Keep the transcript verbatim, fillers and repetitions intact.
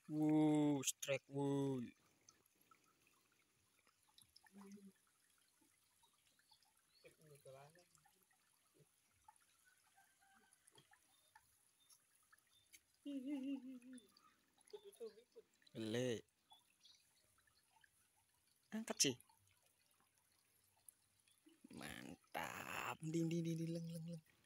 Wuh, strike wuh. Le. Angkat sih. Mantap. Ding ding ding ding leng leng leng.